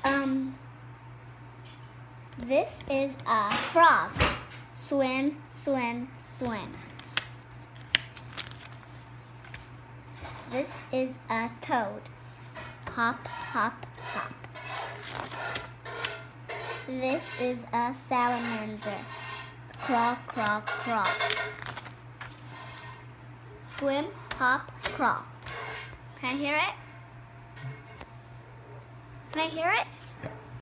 This is a frog. Swim, swim, swim. This is a toad. Hop, hop, hop. This is a salamander. Crawl, crawl, crawl. Swim, hop, crawl. Can I hear it? Can I hear it?